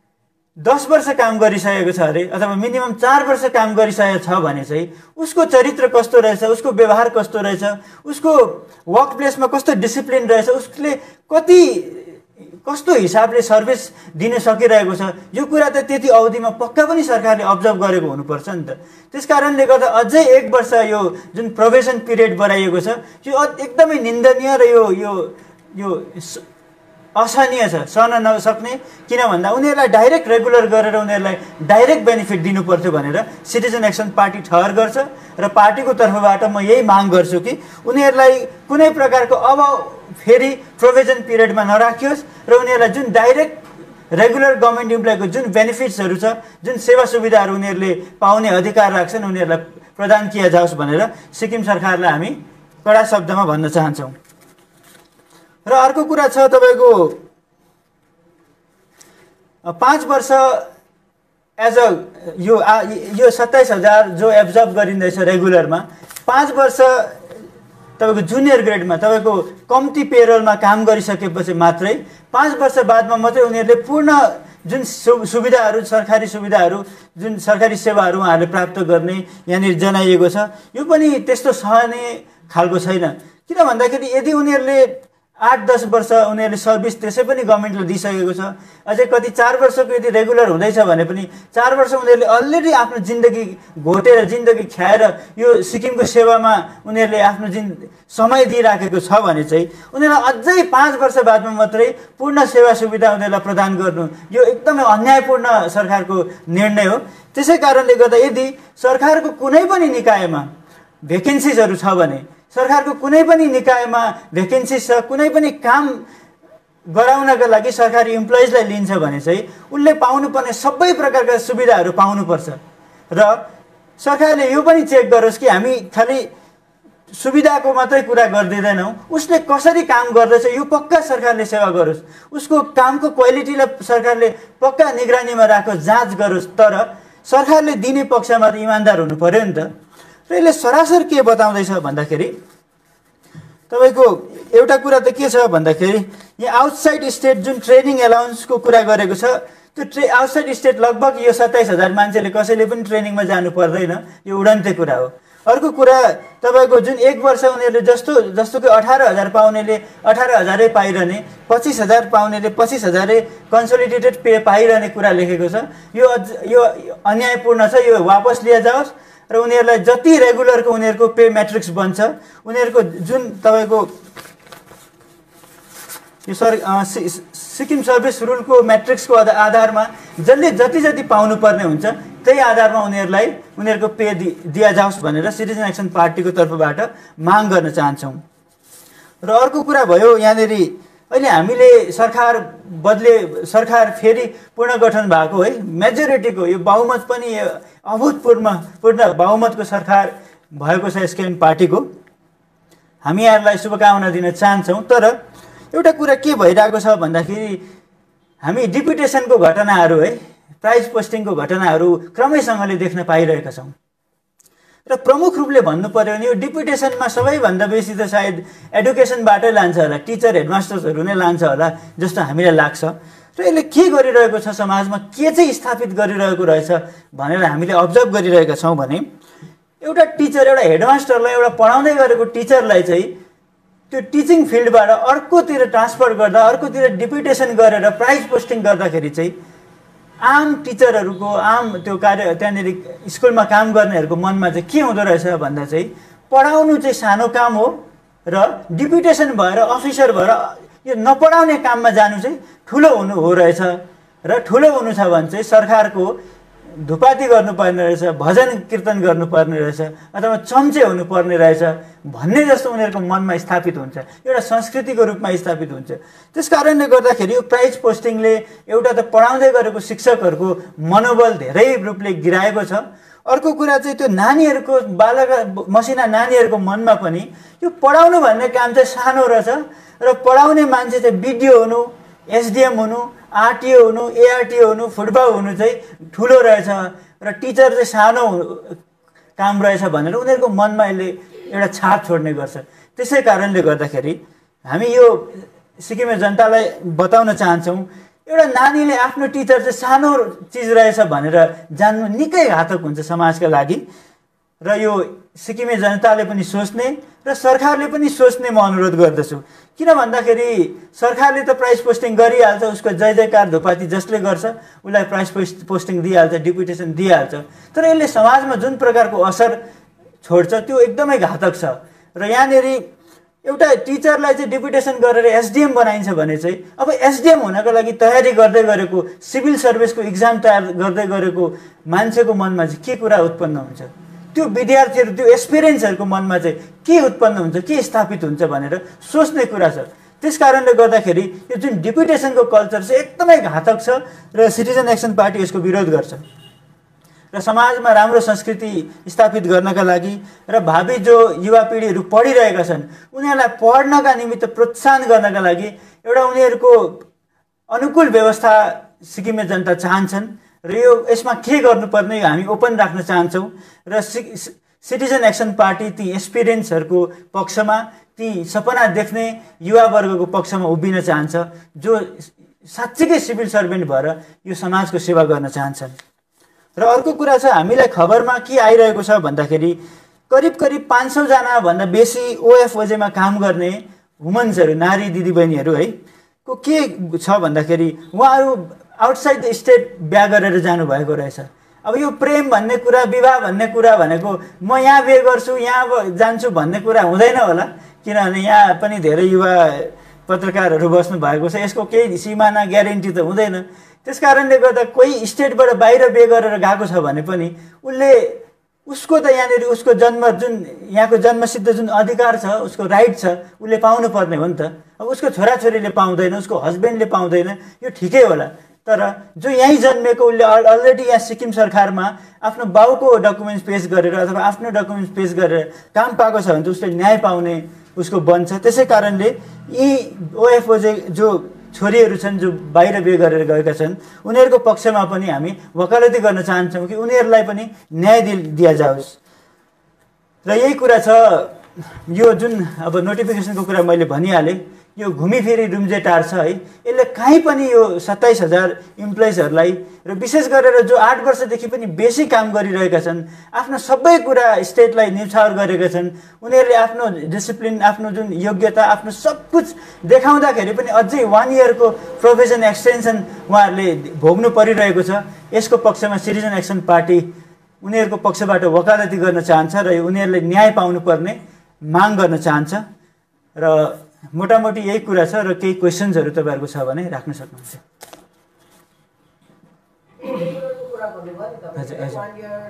दस वर्ष काम गरिसकेको छ अरे अथवा मिनिमम चार वर्ष काम गरिसकेको छ भने चाहिँ उसको चरित्र कस्तो रहेछ उसको व्यवहार कस्तो रहेछ उसको वर्क प्लेसमा कस्तो डिसिप्लिन रहेछ उसले कति कस्तो हिसाबले सर्भिस दिन सकिरहेको छ यो कुरा त त्यति अवधिमा पक्का पनि सरकारले अब्जर्भ गरेको हुनुपर्छ नि त। त्यसकारणले गर्दा अझै एक वर्ष यो जुन प्रोबेसन पिरियड बढाइएको छ यो एकदमै निन्दनीय र यो यो यो असहनीय छ, सहन नसक्ने। किन भन्दा उनीहरूलाई डाइरेक्ट रेगुलर गरेर उनीहरूलाई डाइरेक्ट बेनिफिट दिनुपर्थ्यो भनेर सिटिजन एक्सन पार्टी ठहर गर्छ र पार्टीको तर्फबाट म यही माग गर्छु कि उनीहरूलाई कुनै प्रकारको अब फेरि प्रोभिजन पिरियडमा नराखियोस् र उनीहरूलाई जुन डाइरेक्ट रेगुलर गभर्मेन्ट इम्प्लोइको जुन बेनिफिट्सहरू छ, जुन सेवा सुविधाहरू उनीहरूले पाउने अधिकार राख्छन् उनीहरूलाई प्रदान किया जाओस् भनेर सिक्किम सरकारलाई हामी कडा शब्दमा भन्न चाहन्छौँ। र अर्को कुरा छ तपाईँको पाँच वर्ष एज अ यो यो सत्ताइस हजार जो एब्जर्भ गरिँदैछ रेगुलरमा, पाँच वर्ष तपाईँको जुनियर ग्रेडमा तपाईँको कम्ती पेरोलमा काम गरिसकेपछि मात्रै पाँच वर्ष बादमा मात्रै उनीहरूले पूर्ण जुन सुविधाहरू सरकारी सुविधाहरू जुन सरकारी सेवाहरू उहाँहरूले प्राप्त गर्ने यहाँनिर जनाइएको छ। यो पनि त्यस्तो सहने खालको छैन। किन भन्दाखेरि यदि उनीहरूले आठ दस वर्ष उनीहरूले सर्भिस त्यसै पनि गभर्मेन्टले दिइसकेको छ, अझै कति चार वर्षको यदि रेगुलर हुँदैछ भने पनि चार वर्ष उनीहरूले अलरेडी आफ्नो जिन्दगी घोटेर जिन्दगी ख्याएर यो सिक्किमको सेवामा उनीहरूले आफ्नो जिन समय दिइराखेको छ भने चाहिँ उनीहरूलाई अझै पाँच वर्ष बादमा मात्रै पूर्ण सेवा सुविधा उनीहरूलाई प्रदान गर्नु यो एकदमै अन्यायपूर्ण सरकारको निर्णय हो। त्यसै कारणले गर्दा यदि सरकारको कुनै पनि निकायमा भेकेन्सिजहरू छ भने, सरकारको कुनै पनि निकायमा भेकेन्सी छ, कुनै पनि काम गराउनका लागि सरकारी इम्प्लोइजलाई लिन्छ भने चाहिँ उनले पाउनुपर्ने सबै प्रकारका सुविधाहरू पाउनुपर्छ र सरकारले यो पनि चेक गरोस् कि हामी खालि सुविधाको मात्रै कुरा गर्दैनौँ, उसले कसरी काम गर्दैछ यो पक्का सरकारले सेवा गरोस्, उसको कामको क्वालिटीलाई सरकारले पक्का निगरानीमा राखोस्, जाँच गरोस्। तर सरकारले दिने पक्षमा त इमान्दार हुनु पर्यो नि त। र यसले सरासर के बताउँदैछ भन्दाखेरि तपाईँको एउटा कुरा त के छ भन्दाखेरि यहाँ आउटसाइड स्टेट जुन ट्रेनिङ एलाउन्सको कुरा गरेको छ त्यो ट्रे आउटसाइड स्टेट लगभग यो सत्ताइस हजार मान्छेले कसैले पनि ट्रेनिङमा जानु पर्दैन, यो उडन्ते कुरा हो। अर्को कुरा तपाईँको जुन एक वर्ष उनीहरूले जस्तो जस्तो कि अठार हजार पाउनेले अठार हजारै पाइरहने, पच्चिस हजार पाउनेले पच्चिस हजारै कन्सोलिडेटेड पे पाइरहने कुरा लेखेको छ। यो यो अन्यायपूर्ण छ, यो वापस लिएर जाओस् र उनीहरूलाई जति रेगुलरको उनीहरूको पे म्याट्रिक्स बन्छ उनीहरूको जुन तपाईँको यो सर सिक्किम सर्भिस रुलको म्याट्रिक्सको आधारमा जसले जति जति पाउनुपर्ने हुन्छ त्यही आधारमा उनीहरूलाई उनीहरूको पे दि दिया जाओस् भनेर सिटिजन एक्सन पार्टीको तर्फबाट माग गर्न चाहन्छौँ। र अर्को कुरा भयो यहाँनिर अहिले हामीले सरकार बदले सरकार फेरि पुनर्गठन भएको है, मेजोरिटीको यो बहुमत पनि अभूतपूर्व पूर्ण बहुमतको सरकार भएको छ एसकेएम पार्टीको। हामी यहाँहरूलाई शुभकामना दिन चाहन्छौँ। तर एउटा कुरा के भइरहेको छ भन्दाखेरि हामी डिपुटेसनको घटनाहरू है, प्राइज पोस्टिङको घटनाहरू क्रमैसँगले देख्न पाइरहेका छौँ र प्रमुख रूपले भन्नु पर्यो भने यो डिपुटेसनमा सबैभन्दा बेसी त सायद एडुकेसनबाटै लान्छ होला, टिचर हेडमास्टर्सहरू नै लान्छ होला जस्तो हामीलाई लाग्छ। र यसले के गरिरहेको छ समाजमा, के चाहिँ स्थापित गरिरहेको रहेछ भनेर हामीले अब्जर्भ गरिरहेका छौँ भने एउटा टिचर एउटा हेडमास्टरलाई एउटा पढाउँदै गरेको टिचरलाई चाहिँ त्यो टिचिङ फिल्डबाट अर्कोतिर ट्रान्सफर गर्दा अर्कोतिर डिपुटेसन गरेर प्राइज पोस्टिङ गर्दाखेरि चाहिँ आम टिचरहरूको आम त्यो कार्य त्यहाँनिर स्कुलमा काम गर्नेहरूको मनमा चाहिँ के हुँदो रहेछ भन्दा चाहिँ पढाउनु चाहिँ सानो काम हो र डिपुटेसन भएर अफिसर भएर यो नपढाउने काममा जानु चाहिँ ठुलो हुनु हो रहेछ र ठुलो हुनु छ भने चाहिँ सरकारको धुपाती गर्नुपर्ने रहेछ, भजन कीर्तन गर्नुपर्ने रहेछ अथवा चम्चे हुनुपर्ने रहेछ भन्ने जस्तो उनीहरूको मनमा स्थापित हुन्छ, एउटा संस्कृतिको रूपमा स्थापित हुन्छ। त्यस कारणले गर्दाखेरि यो प्राइज पोस्टिङले एउटा त पढाउँदै गरेको शिक्षकहरूको मनोबल धेरै रूपले गिराएको छ। अर्को कुरा चाहिँ त्यो नानीहरूको बालक मसिना नानीहरूको मनमा पनि यो पढाउनु भन्ने काम चाहिँ सानो रहेछ र पढाउने मान्छे चाहिँ बिडिओ हुनु, एसडिएम हुनु, आरटिओ हुनु, एआरटिओ हुनु, फुटबल हुनु चाहिँ ठुलो रहेछ र टिचर चाहिँ सानो काम रहेछ भनेर उनीहरूको मनमा यसले एउटा छाप छोड्ने गर्छ। त्यसै कारणले गर्दाखेरि हामी यो सिक्किमे जनतालाई बताउन चाहन्छौँ एउटा नानीले आफ्नो टिचर चाहिँ सानो चिज रहेछ भनेर जान्नु निकै घातक हुन्छ समाजका लागि। र यो सिक्किमे जनताले पनि सोच्ने र सरकारले पनि सोच्ने म अनुरोध गर्दछु। किन भन्दाखेरि सरकारले त प्राइस पोस्टिङ गरिहाल्छ, उसको जय जयकार धुपाती जसले गर्छ उसलाई प्राइस पोस्टिङ दिइहाल्छ, डिपुटेसन दिइहाल्छ। तर यसले समाजमा जुन प्रकारको असर छोड्छ त्यो एकदमै घातक छ। र यहाँनिर एउटा टिचरलाई चाहिँ डिपुटेसन गरेर एसडिएम बनाइन्छ भने चाहिँ अब एसडिएम हुनको लागि तयारी गर्दै गरेको, सिभिल सर्भिसको इक्जाम तयार गर्दै गरेको मान्छेको मनमा चाहिँ के कुरा उत्पन्न हुन्छ, त्यो विद्यार्थीहरू त्यो एस्पिरेन्ट्सहरूको मनमा चाहिँ के उत्पन्न हुन्छ, के स्थापित हुन्छ भनेर सोच्ने कुरा छ। त्यस कारणले गर्दाखेरि यो जुन डिपुटेसनको कल्चर चाहिँ एकदमै घातक छ र सिटिजन एक्सन पार्टी यसको विरोध गर्छ। र समाजमा राम्रो संस्कृति स्थापित गर्नका लागि र भावी जो युवा पिँढीहरू पढिरहेका छन् उनीहरूलाई पढ्नका निमित्त प्रोत्साहन गर्नका लागि एउटा उनीहरूको अनुकूल व्यवस्था सिक्किमे जनता चाहन्छन् र यो यसमा के गर्नुपर्ने हामी ओपन राख्न चाहन्छौँ। र सि सिटिजन एक्सन पार्टी ती एस्पिरेन्ट्सहरूको पक्षमा, ती सपना देख्ने युवा वर्गको पक्षमा उभिन चाहन्छ जो साँच्चीकै सिभिल सर्भेन्ट भएर यो समाजको सेवा गर्न चाहन्छन्। र अर्को कुरा छ, हामीलाई खबरमा के आइरहेको छ भन्दाखेरि करिब करिब पाँच सौजना भन्दा बेसी ओएफओजेमा काम गर्ने वुमन्सहरू, नारी दिदीबहिनीहरू है को के छ भन्दाखेरि उहाँहरू आउटसाइड द स्टेट बिहा गरेर जानुभएको रहेछ। अब यो प्रेम भन्ने कुरा, विवाह भन्ने कुरा भनेको म यहाँ बिहे गर्छु, यहाँ जान्छु भन्ने कुरा हुँदैन होला, किनभने यहाँ पनि धेरै युवा पत्रकारहरू बस्नु भएको छ। यसको केही सिमाना ग्यारेन्टी त हुँदैन। त्यस कारणले गर्दा कोही स्टेटबाट बाहिर बिहे गरेर गएको छ भने पनि उसले उसको त यहाँनिर उसको जन्म जुन यहाँको जन्मसिद्ध जुन अधिकार छ, उसको राइट छ, उसले पाउनु पर्ने हो नि त। अब उसको छोराछोरीले पाउँदैन, उसको हस्बेन्डले पाउँदैन, यो ठिकै होला। तर जो यहीँ जन्मेको उसले अलरेडी यहाँ सिक्किम सरकारमा आफ्नो बाउको डकुमेन्ट्स पेश गरेर अथवा आफ्नो डकुमेन्ट्स पेश गरेर काम पाएको छ भने त उसले न्याय पाउने उसको बन्छ। त्यसै कारणले यी ओएफओजे जो छोरीहरू छन् जो बाहिर बिहे गरेर गएका छन् उनीहरूको पक्षमा पनि हामी वकालती गर्न चाहन्छौँ कि उनीहरूलाई पनि न्याय दि दिया जाओस्। र यही कुरा छ, यो जुन अब नोटिफिकेसनको कुरा मैले भनिहालेँ, यो घुमिफिरी रुम्जेटार छ है, यसले कहीँ पनि यो सत्ताइस हजार इम्प्लोइजहरूलाई र विशेष गरेर जो आठ वर्षदेखि पनि बेसी काम गरिरहेका छन्, आफ्नो सबै कुरा स्टेटलाई न्यौछावर गरेका छन्, उनीहरूले आफ्नो डिसिप्लिन, आफ्नो जुन योग्यता, आफ्नो सब कुछ देखाउँदाखेरि पनि अझै वान इयरको प्रोभिजन एक्सटेन्सन उहाँहरूले भोग्नु परिरहेको छ। यसको पक्षमा सिटिजन एक्सन पार्टी उनीहरूको पक्षबाट वकालती गर्न चाहन्छ र उनीहरूले न्याय पाउनुपर्ने माग गर्न चाहन्छ। र मोटामोटी यही कुरा छ। र केही क्वेसन्सहरू तपाईँहरूको छ भने राख्न सक्नुहुन्छ। हजुर हजुर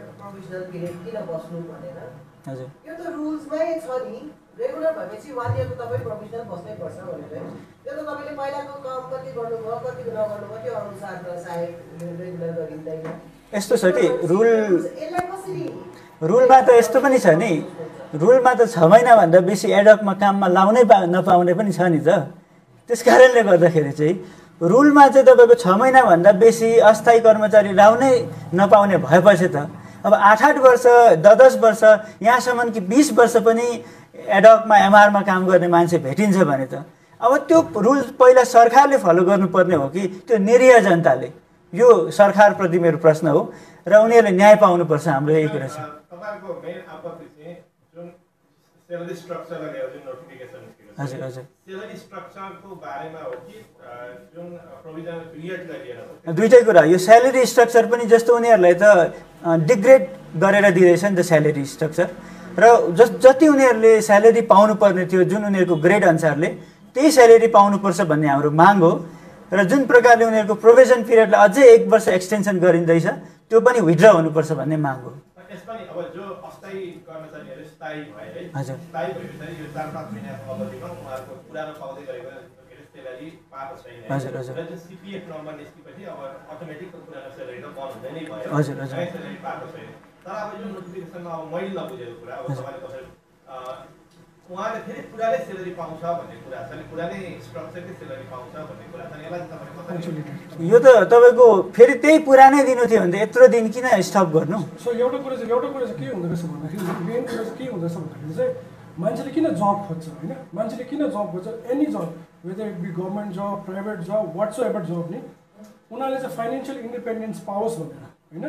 हजुर यो त रुल्समै छ नि, रेगुलर भएपछि वान इयरको तपाईँ प्रोभिजनल बस्नै पर्छ भनेर। त्यो त तपाईँले पहिलाको काम कति गर्नुभयो, कति नगर्नुभयो त्यो अनुसार त सायद रेगुलर गरिँदैन। यस्तो छ कि रुल रुलमा त यस्तो पनि छ नि, रुलमा त छ महिनाभन्दा बेसी एडअपमा काममा लाउनै पा नपाउने पनि छ नि त। त्यस कारणले गर्दाखेरि चाहिँ रुलमा चाहिँ तपाईँको छ महिनाभन्दा बेसी अस्थायी कर्मचारी लाउनै नपाउने भएपछि त अब आठ आठ वर्ष द दस वर्ष यहाँसम्म कि बिस वर्ष पनि एडअपमा एमआरमा काम गर्ने मान्छे भेटिन्छ भने त अब त्यो रुल पहिला सरकारले फलो गर्नुपर्ने हो कि त्यो निरीह जनताले? यो सरकारप्रति मेरो प्रश्न हो र उनीहरूले न्याय पाउनुपर्छ। हाम्रो यही कुरा छ। तपाईहरुको मेन आपत्ति चाहिँ जुन सेलरी स्ट्रक्चरलाई लिएर जुन नोटिफिकेसन निस्केको छ, हजुर हजुर, सेलरी स्ट्रक्चरको बारेमा हो कि जुन प्रोभिजनल पिरियडलाई लिएर हो? दुईटै कुरा। यो स्यालेरी स्ट्रक्चर पनि जस्तो उनीहरूलाई त डिग्रेड गरेर दिँदैछ नि त स्यालेरी स्ट्रक्चर, र जस जति उनीहरूले स्यालेरी पाउनुपर्ने थियो जुन उनीहरूको ग्रेड अनुसारले त्यही स्यालेरी पाउनुपर्छ भन्ने हाम्रो माग हो। र जुन प्रकारले उनीहरूको प्रोभिजन पिरियडलाई अझै एक वर्ष एक्सटेन्सन गरिँदैछ त्यो पनि विथड्र हुनुपर्छ भन्ने माग हो। यसमा नि अब जो अस्थायी कर्मचारीहरू स्थायी भए है, हजुर, स्थायी भएपछि यो चार पाँच महिनाको अवधिमा उहाँहरूको पुरानो पाउँदै गरेको सेलेरी पाएको छैन। हजुर हजुर, र जुन सिपिएफ नम्बर निस्केपछि अब अटोमेटिक पुरानो सेलेरी त बन्द हुँदै नै भयो। हजुर हजुर, सेलेरी पाएको छैन। तर अब यो नोटिफिकेसनमा अब मैले नबुझेको कुरा अब तपाईँले कसरी उहाँले फेरि पुरानै सेलेरी पाउँछ भन्ने कुरा छ, पुरानै स्ट्रक्चरकै सेलेरी पाउँछ भन्ने कुरा छ। यसलाई तपाईँले कसरी? यो त तपाईँको फेरि त्यही पुरानै दिनु थियो भने त यत्रो दिन किन स्टप गर्नु? सो एउटा कुरा चाहिँ एउटा कुरा चाहिँ के हुँदो रहेछ भन्दाखेरि मेन कुरा चाहिँ के हुँदो रहेछ भन्दाखेरि चाहिँ मान्छेले किन जब खोज्छ होइन, मान्छेले किन जब खोज्छ, any job whether it be government job, private job, what's ever job नि उनीहरूले चाहिँ फाइनेन्सियल इन्डिपेन्डेन्स पाओस् भनेर होइन।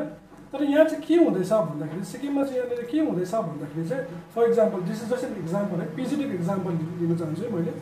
तर यहाँ चाहिँ के हुँदैछ भन्दाखेरि सिक्किममा चाहिँ यहाँनिर के हुँदैछ भन्दाखेरि चाहिँ for example this is just an example है, पिजिटीको इक्जाम्पल लिन चाहन्छु है मैले।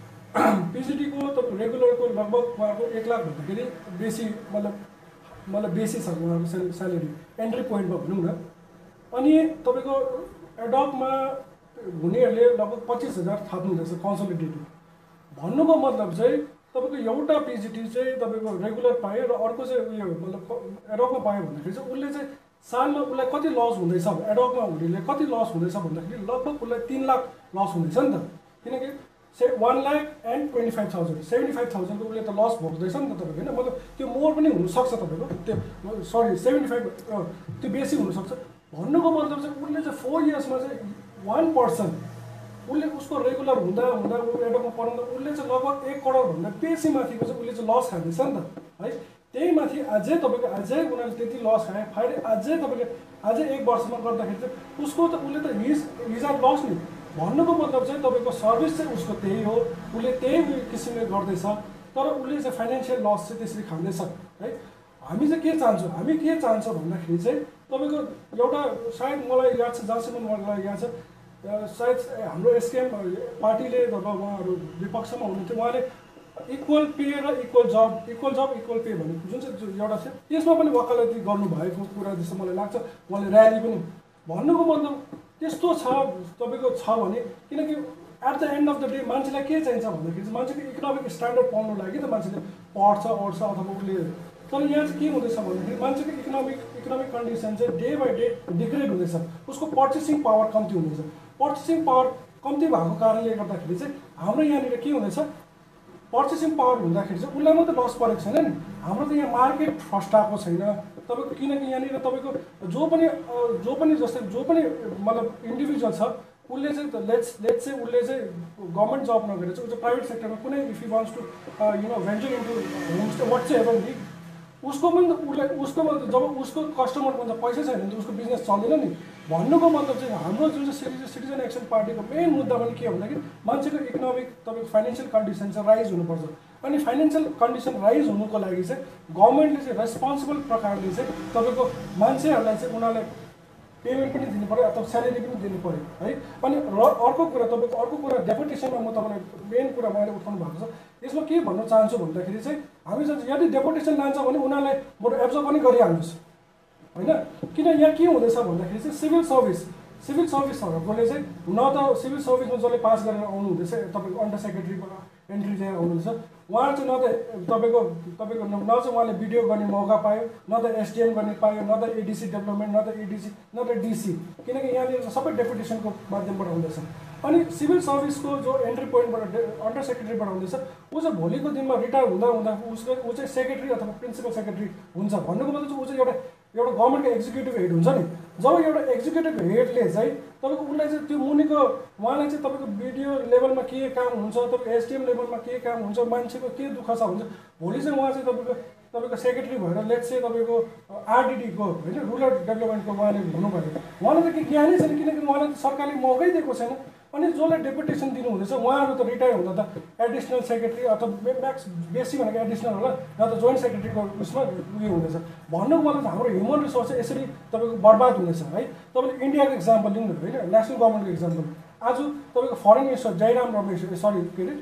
पिजिटीको तपाईँ रेगुलरको लगभग उहाँको एक लाख भन्दाखेरि बेसी मतलब मतलब बेसी छ उहाँको सेल स्यालेरी एन्ट्री पोइन्टमा भनौँ न। अनि तपाईँको एडपमा हुनेहरूले लगभग पच्चिस हजार थाप्नु हुँदैछ कन्सोलिडेटेड। भन्नुको मतलब चाहिँ तपाईँको एउटा पिजिटी चाहिँ तपाईँको रेगुलर पायो र अर्को चाहिँ उयो मतलब एडपमा पायो भन्दाखेरि चाहिँ उसले चाहिँ सालमा उसलाई कति लस हुँदैछ, एडपमा हुनेले कति लस हुँदैछ भन्दाखेरि लगभग उसलाई तिन लाख लस हुँदैछ नि त, किनकि say one lakh and twenty five thousand seventy five थाउजन्डको उसले त लस भोग्दैछ नि त तपाईँको होइन। मतलब त्यो मोर पनि हुनसक्छ तपाईँको, त्यो सरी सेभेन्टी फाइभ त्यो बेसी हुनसक्छ। भन्नुको मतलब चाहिँ उसले चाहिँ फोर इयर्समा चाहिँ वान पर्सन उसले उसको रेगुलर हुँदा हुँदा ऊ एडपमा पढाउँदा उसले चाहिँ लगभग एक करोडभन्दा बेसी माथिको चाहिँ उसले चाहिँ लस खाँदैछ नि त है। त्यही माथि अझै तपाईँको अझै उनीहरूले त्यति लस खाए फाइदा अझै तपाईँले अझै एक वर्षमा गर्दाखेरि चाहिँ उसको त उसले त हिज हिज आर लस नि। भन्नुको मतलब चाहिँ तपाईँको सर्भिस चाहिँ उसको त्यही हो, उसले त्यही किसिमले गर्दैछ, तर उसले चाहिँ फाइनेन्सियल लस चाहिँ त्यसरी खाँदैछ है। हामी चाहिँ के चाहन्छौँ, हामी के चाहन्छौँ भन्दाखेरि चाहिँ तपाईँको एउटा सायद मलाई याद छ, जहाँसम्म मलाई याद छ सायद हाम्रो एसकेएम पार्टीले जब उहाँहरू विपक्षमा हुनुहुन्थ्यो उहाँले इक्वल पे र equal job equal job equal pay भन्ने जुन चाहिँ एउटा छ त्यसमा पनि वकालती गर्नुभएको कुरा जस्तो मलाई लाग्छ। उहाँले र्याली पनि भन्नुको मतलब त्यस्तो छ तपाईँको छ भने, किनकि at the end of the day मान्छेलाई के चाहिन्छ भन्दाखेरि चाहिँ मान्छेको इकोनोमिक स्ट्यान्डर्ड पाउनु लागि त मान्छेले पढ्छ ओढ्छ अथवा उसले। तर यहाँ चाहिँ के हुँदैछ भन्दाखेरि मान्छेको इकोनोमिक इकोनोमिक कन्डिसन चाहिँ डे बाई डे डिग्रेड हुँदैछ, उसको पर्चेसिङ पावर कम्ती हुँदैछ। पर्चेसिङ पावर कम्ती भएको कारणले गर्दाखेरि चाहिँ हाम्रो यहाँनिर के हुँदैछ, पर्चेसिङ पावर हुँदाखेरि चाहिँ उसलाई मात्रै लस परेको छैन नि, हाम्रो त यहाँ मार्केट फस्टाएको छैन तपाईँको। किनकि यहाँनिर तपाईँको जो पनि जो पनि जस्तै जो पनि मतलब इन्डिभिजुअल छ उसले चाहिँ लेट्स लेट्स चाहिँ उसले चाहिँ गभर्मेन्ट जब नगरेर चाहिँ उसले प्राइभेट सेक्टरमा कुनै if you wants to you know venture into homestay what चाहिँ एभर नि उसको पनि त उसलाई उसकोमा जब उसको कस्टमरको त पैसा छैन भने त उसको बिजनेस चल्दैन नि। भन्नुको मतलब चाहिँ हाम्रो जुन चाहिँ सिटिजन सिटिजन एक्सन पार्टीको मेन मुद्दा पनि के भन्दाखेरि मान्छेको इकोनोमिक तपाईँको फाइनेन्सियल कन्डिसन चाहिँ राइज हुनुपर्छ। अनि फाइनेन्सियल कन्डिसन राइज हुनुको लागि चाहिँ गभर्मेन्टले चाहिँ रेस्पोन्सिबल प्रकारले चाहिँ तपाईँको मान्छेहरूलाई चाहिँ उनीहरूलाई पेमेन्ट पनि दिनु पऱ्यो अथवा स्यालेरी पनि दिनु पऱ्यो है। अनि र अर्को कुरा तपाईँको अर्को कुरा डेपुटेसनमा म तपाईँलाई मेन कुरा मैले उठाउनु भएको छ, यसमा के भन्न चाहन्छु भन्दाखेरि चाहिँ हामी चाहिँ यदि डेपुटेसन लान्छ भने उनीहरूलाई बरु एब्जर्भ पनि गरिहाल्नुहोस् होइन। किन यहाँ के हुँदैछ भन्दाखेरि चाहिँ सिभिल सर्भिस सिभिल सर्भिसहरूकोले चाहिँ न त सिभिल सर्भिसमा जसले पास गरेर आउनु हुँदैछ तपाईँको अन्डर सेक्रेटरीबाट एन्ट्री चाहिँ आउनुहुँदैछ उहाँ चाहिँ न त तपाईँको तपाईँको न चाहिँ उहाँले बिडिओ गर्ने मौका पायो, न त एसडिएम गर्ने पायो, न त एडिसी डेभलपमेन्ट, न त एडिसी, न त डिसी, किनकि यहाँनिर सबै डेपुटेसनको माध्यमबाट हुँदैछ। अनि सिभिल सर्भिसको जो एन्ट्री पोइन्टबाट अन्डर सेक्रेटरीबाट हुँदैछ ऊ चाहिँ भोलिको दिनमा रिटायर हुँदा हुँदा उसको ऊ चाहिँ सेक्रेटरी अथवा प्रिन्सिपल सेक्रेटरी हुन्छ। भन्नुको मतलब चाहिँ ऊ चाहिँ एउटा एउटा गभर्मेन्टको एक्जिक्युटिभ हेड हुन्छ नि। जब एउटा एक्जिक्युटिभ हेडले चाहिँ तपाईँको उसलाई चाहिँ त्यो मुनिको उहाँलाई चाहिँ तपाईँको बिडिओ लेभलमा के काम हुन्छ, तपाईँको एसडिएम लेभलमा के काम हुन्छ, मान्छेको के दुःख छ हुन्छ, भोलि चाहिँ उहाँ चाहिँ तपाईँको तपाईँको सेक्रेटरी भएर लेट्स चाहिँ तपाईँको आरडिडीको होइन रुरल डेभलपमेन्टको उहाँले हुनुभयो, उहाँलाई त के ज्ञानै छैन किनकि उहाँलाई त सरकारले मौकै दिएको छैन। अनि जसलाई डेपुटेसन दिनु हुँदैछ उहाँहरू त रिटायर हुँदा त एडिसनल सेक्रेटरी अथवा म्याक्स बेसी भनेको एडिसनल होला न त जोइन्ट सेक्रेटरीको उसमा उयो हुँदैछ। भन्नुको मतलब हाम्रो ह्युमन रिसोर्स चाहिँ यसरी तपाईँको बर्बाद हुँदैछ है। तपाईँले इन्डियाको इक्जाम्पल लिनु होइन, नेसनल गभर्मेन्टको इक्जाम्पल आज तपाईँको foreign minister Jairam Ramesh sorry के अरे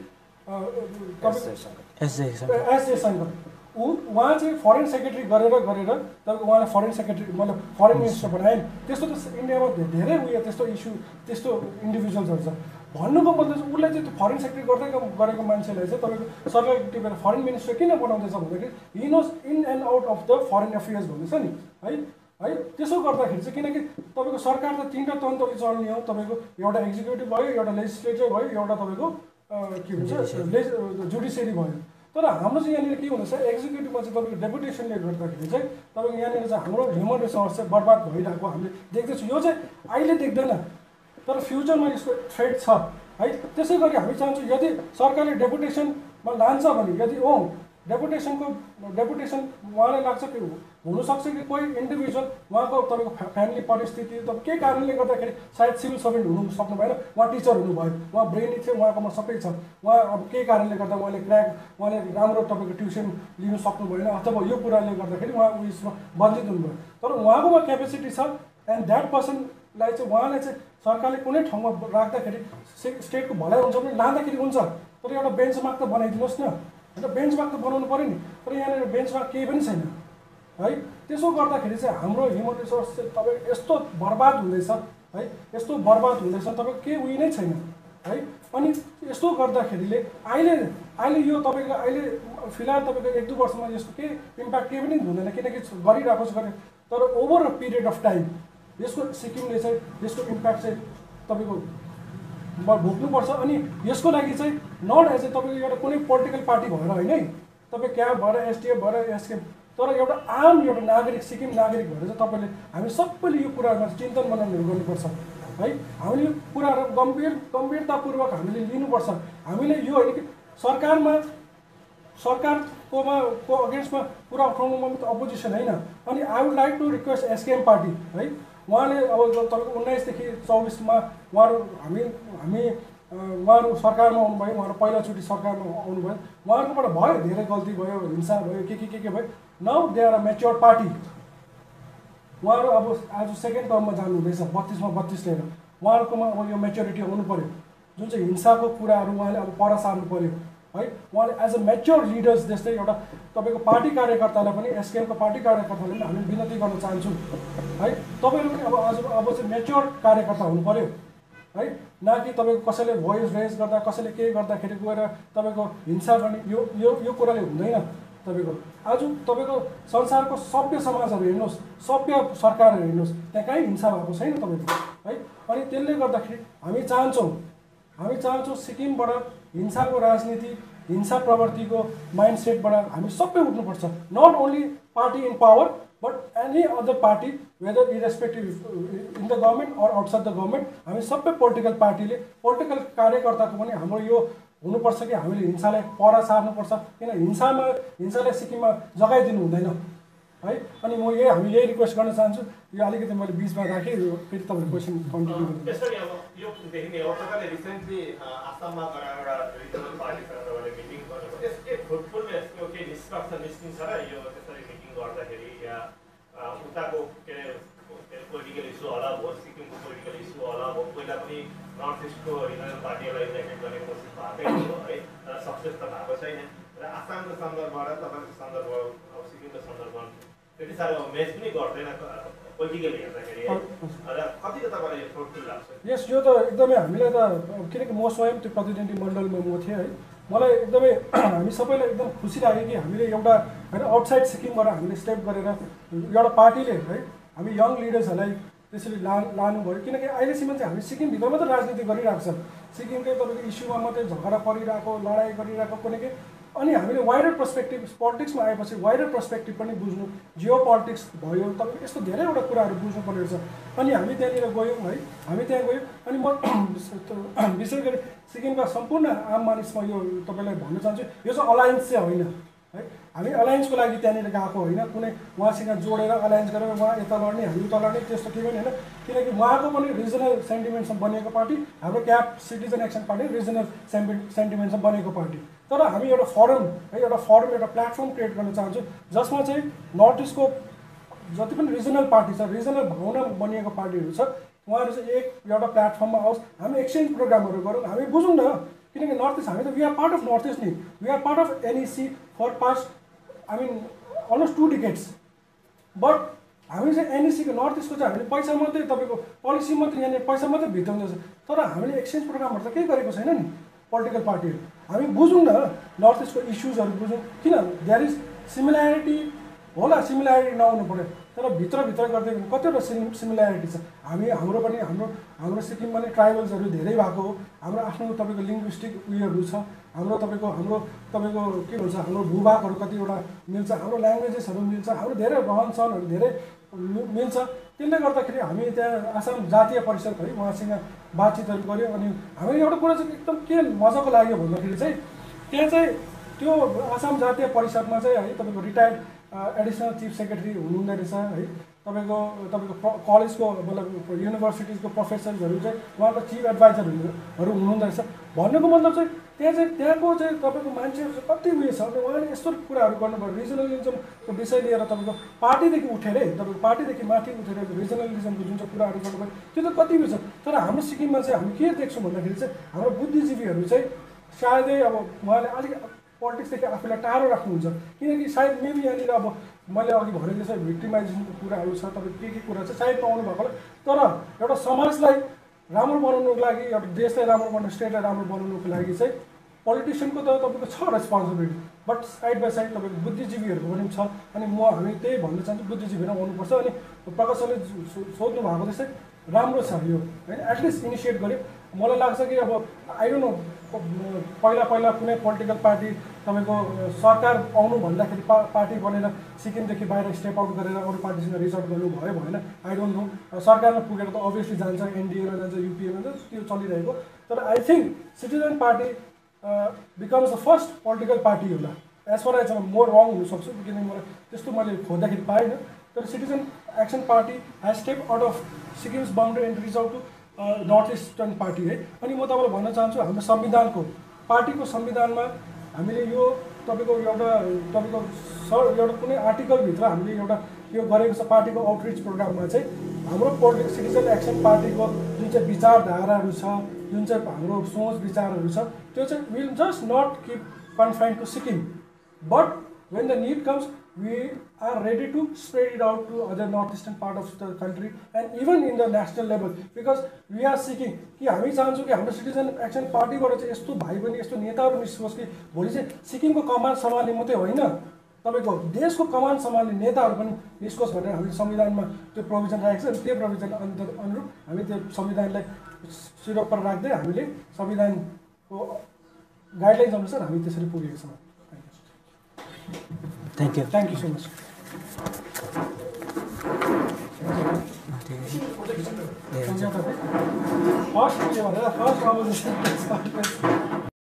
तपाईँको एस जयशङ्कर ऊ उहाँ चाहिँ फरेन सेक्रेटरी गरेर गरेर तपाईँको उहाँलाई फरेन सेक्रेटरी मतलब फरेन मिनिस्टर बनायो नि। त्यस्तो त इन्डियामा धेरै उयो त्यस्तो इस्यु त्यस्तो इन्डिभिजुअल्सहरू छ। भन्नुको मतलब चाहिँ उसलाई चाहिँ त्यो फरेन सेक्रेटरी गर्दै गरेको मान्छेलाई चाहिँ तपाईँको सरकार टिपेर फरेन मिनिस्टर किन बनाउँदैछ भन्दाखेरि he knows in and out of the foreign affairs भन्दैछ नि है है। त्यसो गर्दाखेरि चाहिँ किनकि तपाईँको सरकार त तिनवटा तन्त्रले चल्ने हो, तपाईँको एउटा एक्जिक्युटिभ भयो, एउटा लेजिस्लेचर भयो, एउटा तपाईँको के भन्छ लेज जुडिसियरी भयो। तर हाम्रो चाहिँ यहाँनिर के हुँदैछ एक्जिक्युटिभमा चाहिँ तपाईँको डेपुटेसनले गर्दाखेरि चाहिँ तपाईँको यहाँनिर चाहिँ हाम्रो ह्युमन रिसोर्स चाहिँ बर्बाद भइरहेको हामीले देख्दैछौँ। यो चाहिँ अहिले देख्दैन तर फ्युचरमा यसको थ्रेट छ है। त्यसै गरी हामी चाहन्छौँ यदि सरकारले डेपुटेसनमा लान्छ भने यदि ओ डेपुटेसनको डेपुटेसन उहाँलाई लाग्छ कि हुनसक्छ कि कोही इन्डिभिजुअल उहाँको तपाईँको फ्यामिली परिस्थिति त के कारणले गर्दाखेरि सायद सिभिल सर्भेन्ट हुनु सक्नु भएन, उहाँ टिचर हुनुभयो, उहाँ ब्रेनी थियो, उहाँकोमा सबै छ, उहाँ अब के कारणले गर्दा उहाँले क्र्याक उहाँले राम्रो तपाईँको ट्युसन लिनु सक्नु भएन अथवा यो कुराले गर्दाखेरि उहाँ उयसमा वञ्चित हुनुभयो। तर उहाँकोमा क्यापेसिटी छ एन्ड द्याट पर्सनलाई चाहिँ उहाँले चाहिँ सरकारले कुनै ठाउँमा राख्दाखेरि स्टेटको भलाइ हुन्छ भने लाँदाखेरि हुन्छ, तर एउटा बेन्चमार्क त बनाइदिनुहोस् न। अन्त बेन्चमार्क त बनाउनु पऱ्यो नि, तर यहाँनिर बेन्चमार्क केही पनि छैन है। त्यसो गर्दाखेरि चाहिँ हाम्रो ह्युमन रिसोर्स चाहिँ तपाईँको यस्तो बर्बाद हुँदैछ है, यस्तो बर्बाद हुँदैछ तपाईँको केही उयो नै छैन है। अनि यस्तो गर्दाखेरिले अहिले अहिले यो तपाईँको अहिले फिलहाल तपाईँको एक दुई वर्षमा यसको केही इम्प्याक्ट केही पनि हुँदैन, किनकि गरिरहेको छ गरे, तर over a period of time यसको सिक्किमले चाहिँ यसको इम्प्याक्ट चाहिँ तपाईँको भोग्नुपर्छ। अनि यसको लागि चाहिँ नट एज ए तपाईँको एउटा कुनै पोलिटिकल पार्टी भएर होइन है, तपाईँ क्या भएर एसडिएफ भएर एसकेएम, तर एउटा आम एउटा नागरिक सिक्किम नागरिक भएर चाहिँ तपाईँले हामी सबैले यो कुराहरूमा चिन्तन बनाउनु गर्नुपर्छ है। हामीले यो कुराहरू गम्भीर गम्भीरतापूर्वक हामीले लिनुपर्छ। हामीले यो होइन कि सरकारमा सरकारकोमा को अगेन्स्टमा कुरा उठाउनुमा त अपोजिसन होइन। अनि I would like to request SKM party है, उहाँले अब तपाईँको उन्नाइसदेखि चौबिसमा उहाँहरू हामी हामी उहाँहरू सरकारमा आउनुभयो, उहाँहरू पहिलोचोटि सरकारमा आउनुभयो, उहाँहरूकोबाट भयो धेरै गल्ती भयो, हिंसा भयो, के के के के भयो। Now they are a mature party, उहाँहरू अब आज सेकेन्ड टर्ममा जानु हुँदैछ, बत्तिसमा बत्तिस लिएर उहाँहरूकोमा अब यो मेच्योरिटी आउनु पऱ्यो। जुन चाहिँ हिंसाको कुराहरू उहाँले अब पर सार्नु पऱ्यो है। उहाँले एज अ मेच्योर लिडर्स जस्तै एउटा तपाईँको पार्टी कार्यकर्तालाई पनि एसकेएमको पार्टी कार्यकर्तालाई पनि हामी विनती गर्न चाहन्छौँ है, तपाईँहरू पनि अब आज अब चाहिँ मेच्योर कार्यकर्ता हुनु पऱ्यो है, न कि तपाईँको कसैले भोइस रेज गर्दा कसैले के गर्दाखेरि गएर तपाईँको हिंसा गर्ने यो यो यो कुराले हुँदैन। तपाईँको आज तपाईँको संसारको सभ्य समाजहरू हेर्नुहोस्, सभ्य सरकारहरू हेर्नुहोस्, त्यहाँ कहीँ हिंसा भएको छैन तपाईँको है। अनि त्यसले गर्दाखेरि हामी चाहन्छौँ हामी चाहन्छौँ सिक्किमबाट हिंसाको राजनीति हिंसा प्रवृत्तिको माइन्डसेटबाट हामी सबै उठ्नुपर्छ। Not only party in power but any other party whether irrespective in the government or outside the government, हामी सबै पोलिटिकल पार्टीले पोलिटिकल कार्यकर्ताको पनि हाम्रो यो हुनुपर्छ कि हामीले हिंसालाई पर सार्नुपर्छ, किन हिंसामा हिंसालाई सिक्किममा जगाइदिनु हुँदैन है। अनि म यही हामी यही रिक्वेस्ट गर्न चाहन्छु। यो अलिकति मैले बिचमा राखेँ, फेरि तपाईँको क्वेसन कन्टिन्यू गर्नु। त्यसरी अब यो देखिने हो सरकारले रिसेन्टली आसाममा गएर एउटा रिजनल पार्टीसँग तपाईँले मिटिङ गर्नुभयो, यसले फ्रुटफुल यसको केही निष्कर्ष निस्किन्छ र यो त्यसरी मिटिङ गर्दाखेरि या उताको के अरे पोलिटिकल इस्यु होला भयो, सिक्किमको पोलिटिकल इस्यु होला भयो, पहिला पनि नर्थ इस्टको रिजनल पार्टीहरूलाई युनाइटेड गर्ने कोसिस भएकै हो है, र सक्सेस त भएको छैन। र आसामको सन्दर्भबाट तपाईँको सन्दर्भ अब सिक्किमको सन्दर्भमा त्यति साह्रो म्याच पनि गर्दैन पोलिटिकली हेर्दाखेरि है, र कतिको तपाईँलाई फ्रुटफुल लाग्छ? यस, यो त एकदमै हामीलाई त किनकि म स्वयं त्यो प्रतिनिधि मण्डलमा म थिएँ है, मलाई एकदमै हामी सबैलाई एकदम खुसी लाग्यो कि हामीले एउटा होइन आउटसाइड सिक्किमबाट हामीले स्टेप गरेर एउटा पार्टीले है हामी यङ लिडर्सहरूलाई त्यसरी ला लानुभयो। किनकि अहिलेसम्म चाहिँ हामी सिक्किमभित्र मात्रै राजनीति गरिरहेको छ, सिक्किमकै तपाईँको इस्युमा मात्रै झगडा परिरहेको लडाइँ गरिरहेको कुनै के। अनि हामीले वाइडर पर्सपेक्टिभ पोलिटिक्समा आएपछि वाइडर पर्सपेक्टिभ पनि बुझ्नु, जियो पोलिटिक्स भयो, तपाईँको यस्तो धेरैवटा कुराहरू बुझ्नुपर्ने रहेछ। अनि हामी त्यहाँनिर गयौँ है, हामी त्यहाँ गयौँ। अनि म विशेष गरी सिक्किमका सम्पूर्ण आम मानिसमा यो तपाईँलाई भन्न चाहन्छु, यो चाहिँ अलायन्स चाहिँ होइन है, हामी अलायन्सको लागि त्यहाँनिर गएको होइन, कुनै उहाँसँग जोडेर अलायन्स गरेर उहाँ यता लड्ने हामी उता लड्ने त्यस्तो केही पनि होइन। किनकि उहाँको पनि रिजनल सेन्टिमेन्टसँग बनिएको पार्टी, हाम्रो CAP citizen action party regional सेन्टिमेन्टसँग बनेको पार्टी। तर हामी एउटा फरम है एउटा फरम एउटा प्लेटफर्म क्रिएट गर्न चाहन्छौँ जसमा चाहिँ नर्थ इस्टको जति पनि रिजनल पार्टी छ, रिजनल भावना बनिएको पार्टीहरू छ, उहाँहरू चाहिँ एक एउटा प्लेटफर्ममा आओस्, हामी एक्सचेन्ज प्रोग्रामहरू गरौँ, हामी बुझौँ न। किनकि नर्थ इस्ट हामी त we are part of north east नि, we are part of NEC for past I mean almost two decades. But हामी चाहिँ एनइसीको नर्थ इस्टको चाहिँ हामीले पैसा मात्रै तपाईँको पोलिसी मात्रै यहाँनिर पैसा मात्रै भित्राउँदैछ, तर हामीले एक्सचेन्ज प्रोग्रामहरू त केही गरेको छैन नि पोलिटिकल पार्टीहरू। हामी बुझौँ न नर्थ इस्टको इस्युजहरू बुझौँ, किन देयर इज सिमिल्यारिटी होला, सिमिल्यारिटी नआउनु पऱ्यो, तर भित्रभित्र गर्दै पनि कतिवटा सिमि सिमिल्यारिटी छ। हामी हाम्रो पनि हाम्रो हाम्रो सिक्किममा नै ट्राइबल्सहरू धेरै भएको हो, हाम्रो आफ्नो तपाईँको लिङ्ग्विस्टिक उयोहरू छ, हाम्रो तपाईँको हाम्रो तपाईँको के भन्छ हाम्रो भूभागहरू कतिवटा मिल्छ, हाम्रो ल्याङ्ग्वेजेसहरू मिल्छ, हाम्रो धेरै रहन सहनहरू धेरै मिल्छ। त्यसले गर्दाखेरि हामी त्यहाँ आसाम जातीय परिषद है उहाँसँग बातचितहरू गऱ्यौँ। अनि हामीले एउटा कुरा चाहिँ एकदम के मजाको लाग्यो भन्दाखेरि चाहिँ त्यहाँ चाहिँ त्यो आसाम जातीय परिषदमा चाहिँ है तपाईँको रिटायर्ड एडिसनल चिफ सेक्रेटरी हुनुहुँदो रहेछ है तपाईँको तपाईँको कलेजको मतलब युनिभर्सिटिजको प्रोफेसर्सहरू चाहिँ उहाँको चिफ एडभाइजरहरू हुनुहुँदो रहेछ भन्नुको मतलब चाहिँ त्यहाँ चाहिँ त्यहाँको चाहिँ तपाईँको मान्छेहरू चाहिँ कति उयो छ अनि उहाँले यस्तो कुराहरू गर्नुभयो रिजनलिजमको विषय लिएर तपाईँको पार्टीदेखि उठेर तपाईँको पार्टीदेखि माथि उठेर रिजनलिजमको जुन चाहिँ कुराहरू गर्नुभयो त्यो त कति उयो छ तर हाम्रो सिक्किममा चाहिँ हामी के देख्छौँ भन्दाखेरि चाहिँ हाम्रो बुद्धिजीवीहरू चाहिँ सायदै अब उहाँले अलिक पोलिटिक्सदेखि आफूलाई टाढो राख्नुहुन्छ किनकि सायद मेबी यहाँनिर अब मैले अघि भने जस्तै भिक्टिमाइजेसनको कुराहरू छ तपाईँ के के कुरा छ सायद पाउनु भएको तर एउटा समाजलाई राम्रो बनाउनुको लागि एउटा देशलाई राम्रो बनाउनु स्टेटलाई राम्रो बनाउनुको लागि चाहिँ पोलिटिसियनको त तपाईँको छ responsibility but side by side तपाईँको बुद्धिजीवीहरूको पनि छ अनि म हामी त्यही भन्न चाहन्छु बुद्धिजीवी नै आउनुपर्छ अनि प्रकाशले सोध्नु भएको जस्तै राम्रो छ यो होइन एटलिस्ट इनिसिएट गर्यो मलाई लाग्छ कि अब आई डोन्ट नो पहिला पहिला कुनै पोलिटिकल पार्टी तपाईँको सरकार आउनु भन्दाखेरि पा पार्टी बनेर सिक्किमदेखि बाहिर स्टेप आउट गरेर अरू पार्टीसँग रिच आउट गर्नु भयो भएन आई डोन्ट नो सरकारमा पुगेर त अभियसली जान्छ एनडिएमा जान्छ युपिएमा जान्छ त्यो चलिरहेको तर I think citizen party becomes the first political party होला एज फर एज म रङ हुनसक्छु किनकि मलाई त्यस्तो मैले खोज्दाखेरि पाइनँ तर citizen action party has step out of Sikkim's boundary and reach out to north eastern party है अनि म तपाईँलाई भन्न चाहन्छु हाम्रो संविधानको पार्टीको संविधानमा हामीले यो तपाईँको एउटा तपाईँको स एउटा कुनै आर्टिकलभित्र हामीले एउटा यो गरेको छ पार्टीको आउटरिच प्रोग्राममा चाहिँ हाम्रो पोलिटिक्स सिटिजन एक्सन पार्टीको जुन चाहिँ विचारधाराहरू छ जुन चाहिँ हाम्रो सोच विचारहरू छ त्यो चाहिँ will just not keep confined to Sikkim but when the need comes we are ready to spread it out to other northeastern part of the country and even in the national level because we are seeking कि हामी चाहन्छौँ कि हाम्रो citizen action पार्टीबाट चाहिँ यस्तो भाइ बहिनी यस्तो नेताहरू निस्कोस् कि भोलि चाहिँ सिक्किमको कमान सम्हाल्ने मात्रै होइन तपाईँको देशको कमान सम्हाल्ने नेताहरू पनि निस्कोस् भनेर हामीले संविधानमा त्यो प्रोभिजन राखेको छ त्यो प्रोभिजन अनुरूप हामी त्यो संविधानलाई सिरोपर राख्दै हामीले संविधानको गाइडलाइन्स अनुसार हामी त्यसरी पुगेका छौँ Thank you. Thank you so much. First, first, I was